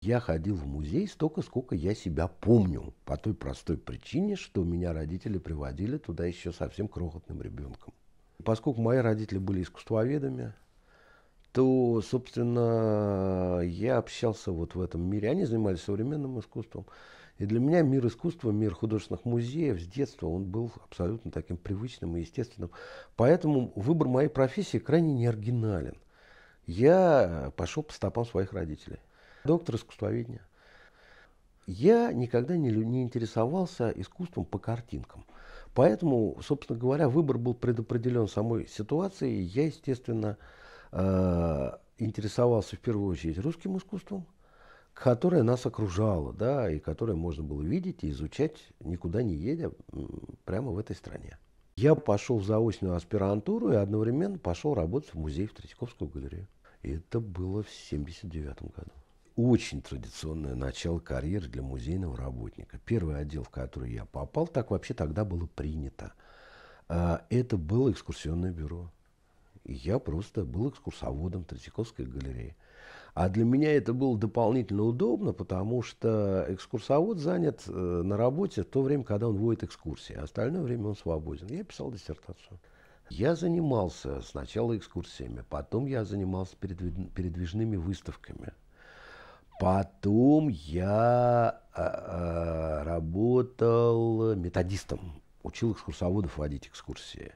Я ходил в музей столько, сколько я себя помню. По той простой причине, что меня родители приводили туда еще совсем крохотным ребенком. Поскольку мои родители были искусствоведами, то, собственно, я общался вот в этом мире. Они занимались современным искусством. И для меня мир искусства, мир художественных музеев с детства, он был абсолютно таким привычным и естественным. Поэтому выбор моей профессии крайне неоригинален. Я пошел по стопам своих родителей. Доктор искусствоведения. Я никогда не интересовался искусством по картинкам. Поэтому, собственно говоря, выбор был предопределен самой ситуацией. Я, естественно, интересовался в первую очередь русским искусством, которое нас окружало, да, и которое можно было видеть и изучать, никуда не едя, прямо в этой стране. Я пошел в заочную аспирантуру и одновременно пошел работать в музей в Третьяковскую галерею. И это было в 1979 году. Очень традиционное начало карьеры для музейного работника. Первый отдел, в который я попал, так вообще тогда было принято. Это было экскурсионное бюро. И я просто был экскурсоводом Третьяковской галереи. А для меня это было дополнительно удобно, потому что экскурсовод занят на работе в то время, когда он водит экскурсии, а остальное время он свободен. Я писал диссертацию. Я занимался сначала экскурсиями, потом я занимался передвижными выставками. Потом я работал методистом, учил экскурсоводов водить экскурсии.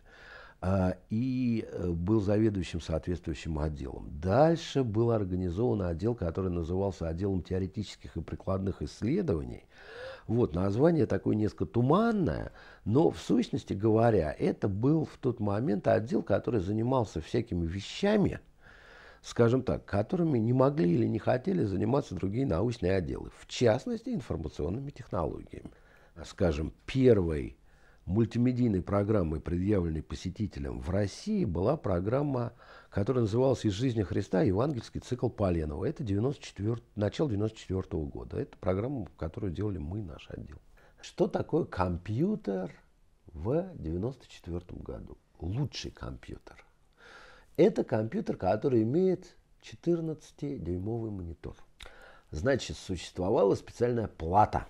И был заведующим соответствующим отделом. Дальше был организован отдел, который назывался отделом теоретических и прикладных исследований. Вот, название такое несколько туманное, но в сущности говоря, это был в тот момент отдел, который занимался всякими вещами, скажем так, которыми не могли или не хотели заниматься другие научные отделы. В частности, информационными технологиями. Скажем, первой мультимедийной программой, предъявленной посетителям в России, была программа, которая называлась «Из жизни Христа. Евангельский цикл Поленова». Это начало 1994 года. Это программа, которую делали мы, наш отдел. Что такое компьютер в 1994 году? Лучший компьютер. Это компьютер, который имеет 14-дюймовый монитор. Значит, существовала специальная плата,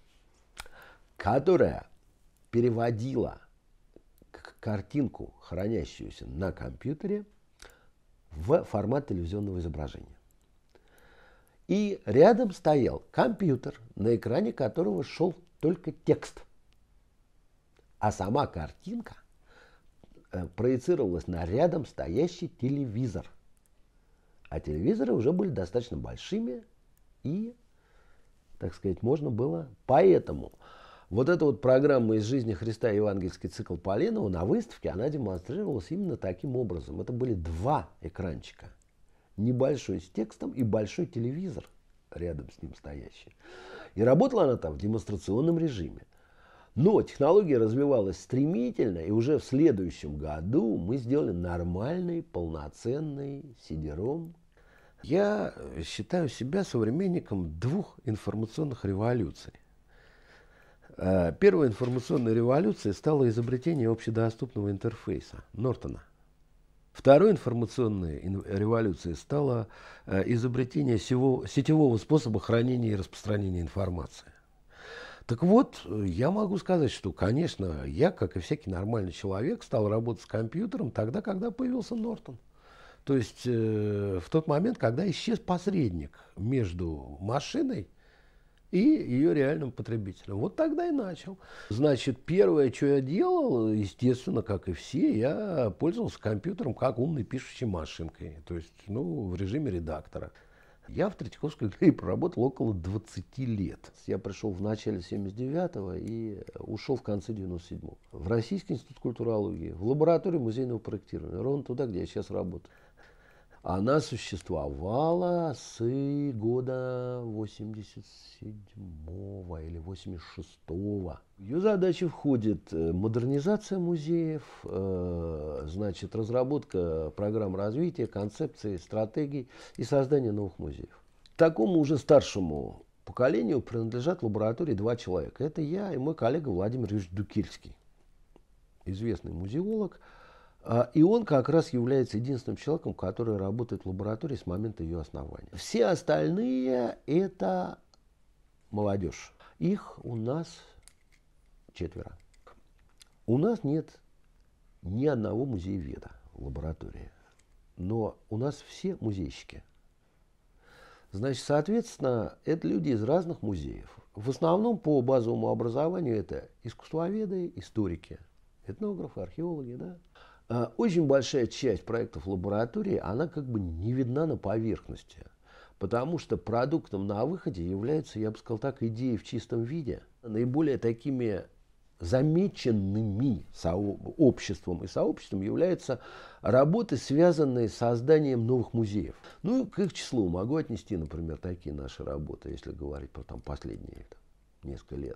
которая переводила картинку, хранящуюся на компьютере, в формат телевизионного изображения. И рядом стоял компьютер, на экране которого шел только текст. А сама картинка проецировалась на рядом стоящий телевизор. А телевизоры уже были достаточно большими, и, так сказать, можно было. Поэтому вот эта вот программа «Из жизни Христа. Евангельский цикл Поленова» на выставке, она демонстрировалась именно таким образом. Это были два экранчика. Небольшой с текстом и большой телевизор рядом с ним стоящий. И работала она там в демонстрационном режиме. Но технология развивалась стремительно, и уже в следующем году мы сделали нормальный, полноценный CD-ROM. Я считаю себя современником двух информационных революций. Первой информационной революцией стало изобретение общедоступного интерфейса Нортона. Второй информационной революцией стало изобретение сетевого способа хранения и распространения информации. Так вот, я могу сказать, что, конечно, я, как и всякий нормальный человек, стал работать с компьютером тогда, когда появился Нортон. То есть в тот момент, когда исчез посредник между машиной и ее реальным потребителем. Вот тогда и начал. Значит, первое, что я делал, естественно, как и все, я пользовался компьютером как умной пишущей машинкой. То есть, в режиме редактора. Я в Третьяковской галерее проработал около 20 лет. Я пришел в начале 79-го и ушел в конце 97-го. В Российский институт культурологии, в лабораторию музейного проектирования, ровно туда, где я сейчас работаю. Она существовала с года 87-го или 86-го. В ее задачи входит модернизация музеев, значит, разработка программ развития, концепций, стратегий и создание новых музеев. Такому уже старшему поколению принадлежат лаборатории два человека. Это я и мой коллега Владимир Юрьевич Дукельский, известный музеолог, И он как раз является единственным человеком, который работает в лаборатории с момента ее основания. Все остальные – это молодежь. Их у нас 4. У нас нет ни одного музееведа в лаборатории, но у нас все музейщики. Значит, соответственно, это люди из разных музеев. В основном по базовому образованию это искусствоведы, историки, этнографы, археологи. Да? Очень большая часть проектов лаборатории, она как бы не видна на поверхности, потому что продуктом на выходе являются, я бы сказал так, идеи в чистом виде. Наиболее такими замеченными обществом и сообществом являются работы, связанные с созданием новых музеев. Ну, к их числу могу отнести, например, такие наши работы, если говорить про последние несколько лет.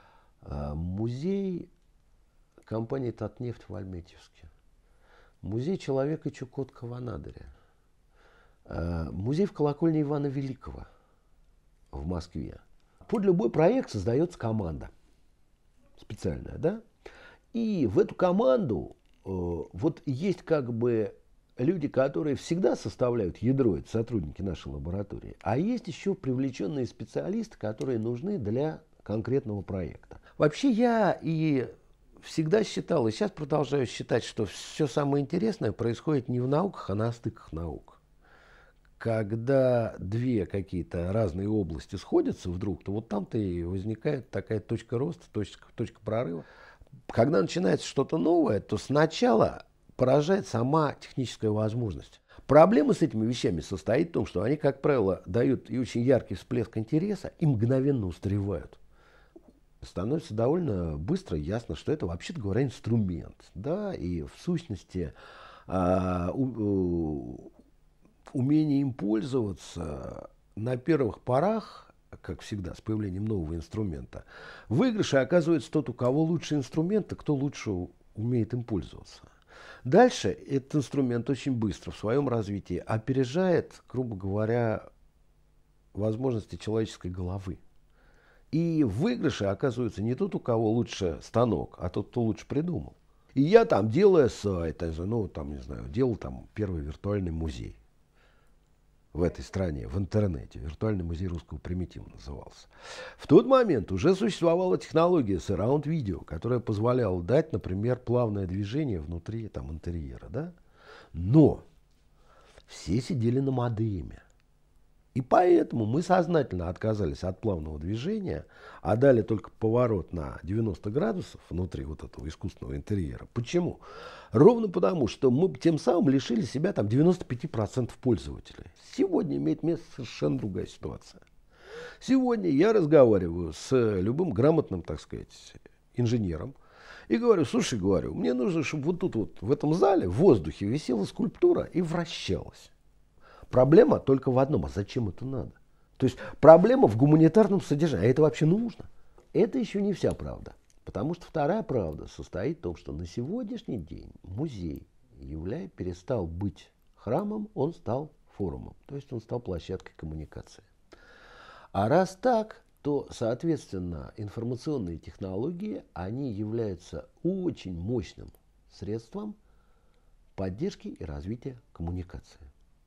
Музей компании «Татнефть» в Альметьевске. Музей человека Чукотка в Анадыре. Музей в колокольне Ивана Великого в Москве. Под любой проект создается команда специальная, да? И в эту команду вот есть как бы люди, которые всегда составляют ядро, это сотрудники нашей лаборатории, а есть еще привлеченные специалисты, которые нужны для конкретного проекта. Вообще я и всегда считал, и сейчас продолжаю считать, что все самое интересное происходит не в науках, а на стыках наук. Когда две какие-то разные области сходятся вдруг, то вот там-то и возникает такая точка роста, точка прорыва. Когда начинается что-то новое, то сначала поражает сама техническая возможность. Проблема с этими вещами состоит в том, что они, как правило, дают и очень яркий всплеск интереса и мгновенно устаревают. Становится довольно быстро ясно, что это, вообще-то говоря, инструмент. Да? И в сущности умение им пользоваться на первых порах, как всегда, с появлением нового инструмента, в выигрыше оказывается тот, у кого лучше инструмент, и кто лучше умеет им пользоваться. Дальше этот инструмент очень быстро в своем развитии опережает, грубо говоря, возможности человеческой головы. И в выигрыше оказывается не тот, у кого лучше станок, а тот, кто лучше придумал. И я там, делая сайт, делал там первый виртуальный музей в этой стране, в интернете. Виртуальный музей русского примитива назывался. В тот момент уже существовала технология surround видео, которая позволяла дать, например, плавное движение внутри интерьера. Да? Но все сидели на модеме. И поэтому мы сознательно отказались от плавного движения, а дали только поворот на 90 градусов внутри вот этого искусственного интерьера. Почему? Ровно потому, что мы тем самым лишили себя 95% пользователей. Сегодня имеет место совершенно другая ситуация. Сегодня я разговариваю с любым грамотным, так сказать, инженером и говорю: слушай, мне нужно, чтобы вот тут вот в этом зале в воздухе висела скульптура и вращалась. Проблема только в одном: а зачем это надо? То есть проблема в гуманитарном содержании. А это вообще нужно? Это еще не вся правда. Потому что вторая правда состоит в том, что на сегодняшний день музей перестал быть храмом, он стал форумом. То есть он стал площадкой коммуникации. А раз так, то, соответственно, информационные технологии, они являются очень мощным средством поддержки и развития коммуникации.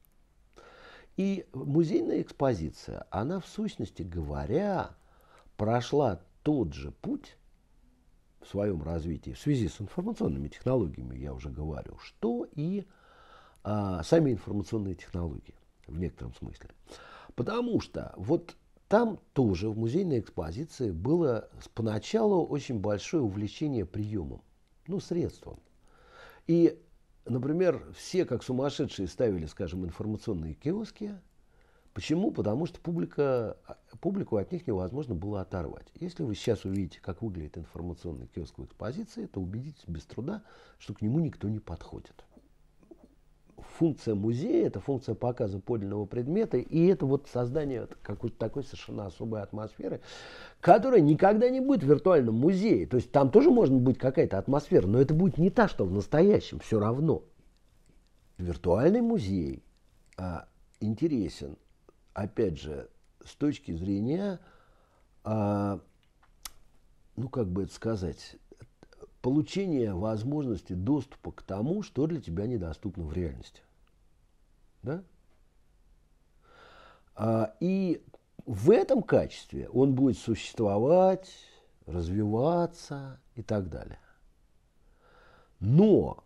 И музейная экспозиция, она в сущности говоря прошла тот же путь в своем развитии в связи с информационными технологиями, я уже говорю, что и сами информационные технологии в некотором смысле. Потому что вот там тоже в музейной экспозиции было поначалу очень большое увлечение приемом, средством. И например, все как сумасшедшие ставили, скажем, информационные киоски. Почему? Потому что публику от них невозможно было оторвать. Если вы сейчас увидите, как выглядит информационный киоск в экспозиции, то убедитесь без труда, что к нему никто не подходит. Функция музея – это функция показа подлинного предмета, и это вот создание какой-то такой совершенно особой атмосферы, которая никогда не будет в виртуальном музее. То есть там тоже может быть какая-то атмосфера, но это будет не та, что в настоящем, все равно. Виртуальный музей интересен, опять же, с точки зрения, как бы это сказать, получение возможности доступа к тому, что для тебя недоступно в реальности. Да? И в этом качестве он будет существовать, развиваться и так далее. Но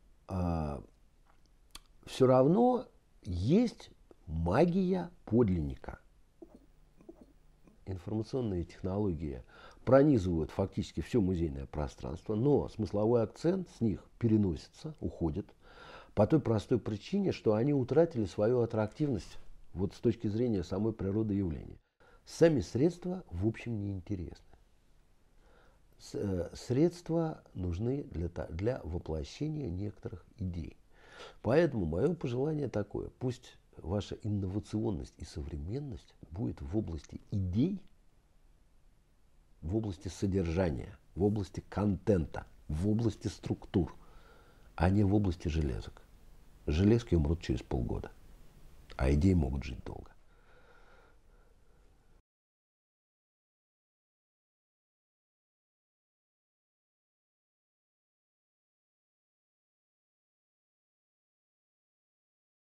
все равно есть магия подлинника. Информационные технологии пронизывают фактически все музейное пространство, но смысловой акцент с них переносится, уходит по той простой причине, что они утратили свою аттрактивность вот с точки зрения самой природы явления. Сами средства в общем не интересны. Средства нужны для воплощения некоторых идей. Поэтому мое пожелание такое: пусть ваша инновационность и современность будет в области идей, в области содержания, в области контента, в области структур, а не в области железок. Железки умрут через полгода, а идеи могут жить долго.